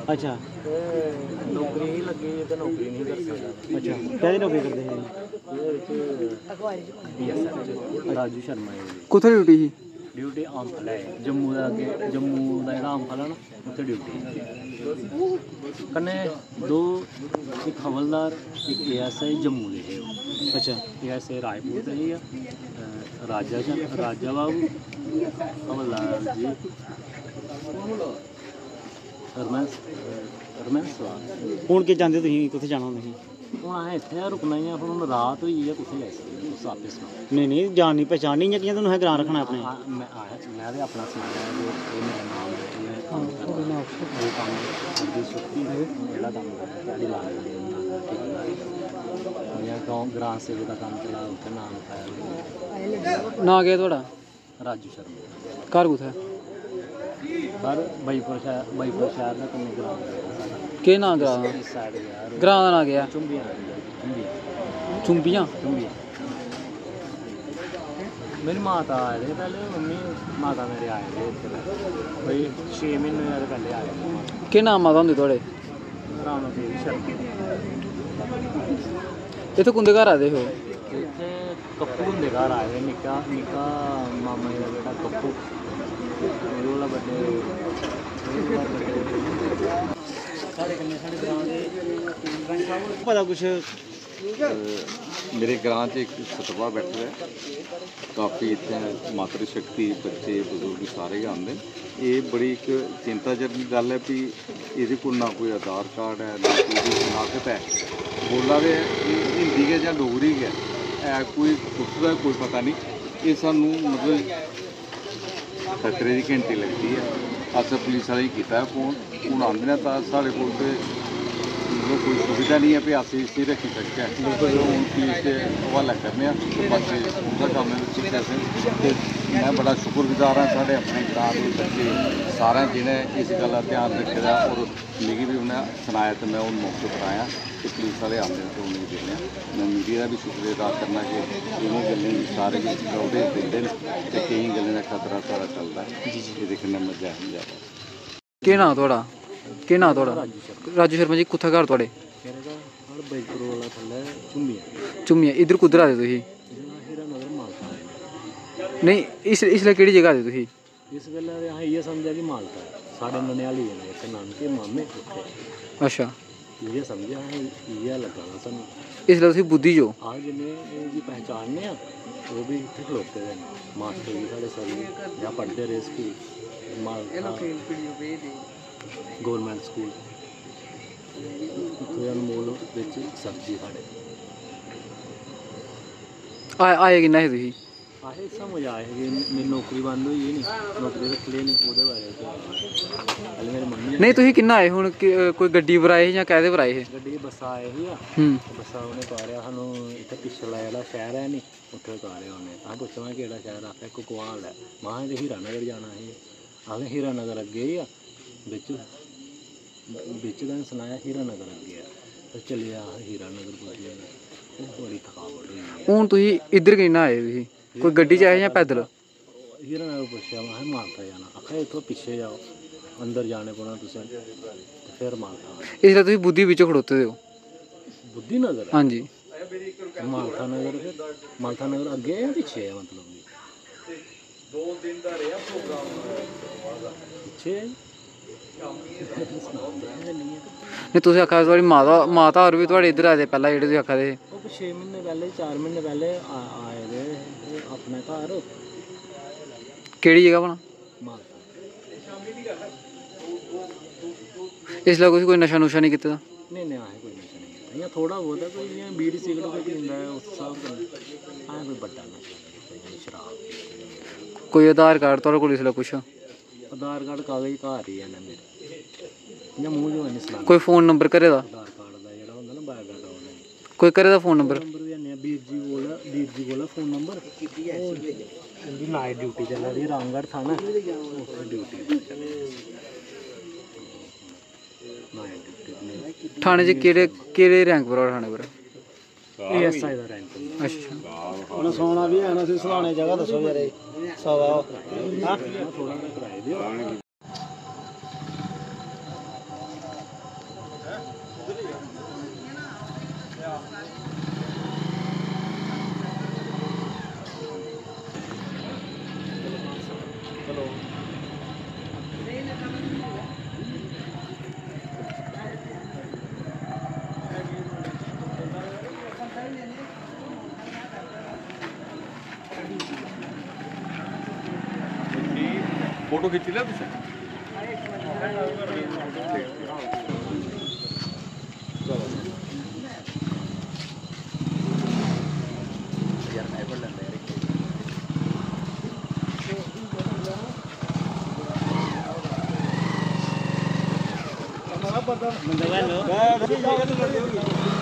अच्छा नौकरी ही लगी तो नौकरी नहीं कर सकता। अच्छा कैसी नौकरी करते हैं राजू शर्मा कुत्थे ड्यूटी ही ड्यूटी आमफल है जम्मू का अगे जम्मू का जो आमफल है ना उत्थे ड्यूटी कन्नै दो एक हवलदार एक ASI जम्मू दे हे। अच्छा ASI रायपुर दे ही राजा बाबू हवलदार जी रमेश हूँ कि चाहते तुम कुत्थे जाना तुम हूँ असें इत्थे रुकना ही फिर हूँ रात होई है कुत्थे जाई सकदे तुस आपे सनाओ। नहीं जान नहीं पहचान नहीं है तुम ग्रां रखना अपने मैं आया मैं तो अपना सनाया जो मेरा नाम है वो काम दी छुट्टी जेड़ा काम ध्याड़ी ला गाँव ग्रां सेवा का काम चला उत्थे नाम पाया ना क्या थोड़ा राजू शर्मा घर कुत्थे सर बाईपुर शहर का कन्नै ग्रां के नाम ग्रां इस साइड गया ग्रां का नाम क्या चुंबियां चुंबियां मेरी माता आए थे पहले मम्मी माता मेरे आए थे भाई 6 महीने पहले आए थे। के नाम माता होंदी थोड़े राम देवी शर्मा इत्थे कुंदे घर आए हो इत्थे कप्पू हुंदे घर आए थे निक्का निक्का मामा जी दा बेटा कप्पू मेरे कोला बड्डे पता कुछ मेरे ग्रां च एक सतवा बैठा है काफ़ी इतने मातृ शक्ति बच्चे बजुर्ग सारे आते ये बड़ी एक चिंताजनक गल है भी ये ना कोई आधार कार्ड है ना कोई शनाख्त है बोला दे हिंदी है या डोगरी है कोई कुछ का कोई पता नहीं ये सानू मतलब खतरे की घंटी लगती है। अस पुलिस वाले किया फोन हूँ आंदे तो साढ़े को मतलब कोई सुविधा नहीं है भी अस इसी रखी सकते हैं बिल्कुल हूँ पुलिस के हवाला करने बस उनका काम है मैं बड़ा शुक्रगुजार हाँ साढ़े अपने ग्रां के बच्चे सारे जिन्हें इस गल का ध्यान रखे दा और मिगी भी उन्हें सुनाया तो मैं उन मौके पर आया कि पुलिस वाले आते हैं तो उन्हें देने मैं मीडिया का भी शुक्रिया अदा करना कि इन्हें गलें सारे गौड़े देते हैं तो कई गलें का खतरा सारा चलता है ये कन्नै मजा नहीं जाता। के नाम थोड़ा के नाम थोड़ा राजू शर्मा जी कुत्थे घर थोड़े मेरे घर बाईपुर वाला थल्ले चुंबियां चुम्मिया इधर कुद्धर आए तुसी हीरानगर मालका नहीं इसलिए केड़ी जगह आए तुसी इस वेले असें इयै समझा कि मालका साढ़े ननिहाली ने इत्थे नानके मामे उत्थे अच्छा इयै समझा असें इयै लग्गा दा सानूं इसलिए तुसी बुद्धि जो आ जिन्ने जी पहचानने आ वो भी इत्थे खलोते दे मास्टर जी साढ़े सर जां पढ़दे रेह् स्कूल गौरमेंट स्कूल उत्थे अनमोल बिच सब्जी साढ़े आए किन्ना है तुसी असें समझ आए कि मेरी नौकरी बंद होई नहीं नौकरी रख ले नहीं ओह्दे बारे च हल्ले मेरी मम्मी नहीं तुसी किन्ना आए हुण कोई गड्डी पर आए जां कैदे पर आए हे गड्डी बस्सा आए ही बस्सा उ'नें उतारेआ सानूं इत्थे पिछला जेह्ड़ा शैह्र है नी उत्थे उतारेआ उ'नें असें पुच्छना केह्ड़ा शैह्र आखेआ कुकवाल है महां ते हीरानगर जाना ही असें हीरानगर अग्गे ही आ बिच का सनाया हीरानगर अग्गे है तो चले आ हीरानगर पुज्जे बड़ी थकावट होई हुण तुसी इधर किन्ना आए तुसी कोई गड्डी च आए जां पैदल हीरानगर पुच्छेआ महां मालका जाना आखेआ इत्थों पिच्छे जाओ अंदर जाने पौना तुसें ते फिर मालका इसलिए तुसी बुद्धि बिच खड़ोते हो बुद्धि नगर हाँ जी मालका नगर फिर मालका नगर अग्गे या पिछे है मतलब पिछे नहीं तुसी आखा थोड़ी माता होर भी थोड़े इधर आए दे पहला जेह्ड़े तुसी आखा दे 6 महीने पहले 4 महीने पहले आए दे अपने घर केड़ी जगह भला मालका इसलिए कोई नशा नुशा नहीं कीता नहीं असें कोई नशा नहीं कीता इ'यां थोड़ा बहुत है कोई इ'यां बीड़ी सिगरट कोई पींदा है उस स्हाब कन्नै असें कोई बड्डा नशा नहीं शराब कोई आधार कार्ड थोड़े कोल इसलिए कुछ आधार कार्ड कागज घर ही है मेरे इ'यां मूंह जो नहीं सनाना कोई फोन नंबर घरे दा आधार कार्ड दा जेह्ड़ा होंदा ना बायोडाटा ओह्दा कोई घरे दा फोन नंबर भी है वीर जी कोल फोन नंबर उं'दी नाइट ड्यूटी चला दी रामगढ़ थाना उत्थे ड्यूटी नाइट ड्यूटी थाने च केड़े रैंक पर थाने पर ASI दा रैंक अच्छा उन्हें सोना भी है ना सुलाने जगह दसो यार सवा थोड़ा कराए दियो ਫੋਟੋ ਖਿੱਚ ਲਿਆ ਤੁਸੀਂ ਬੰਦਾ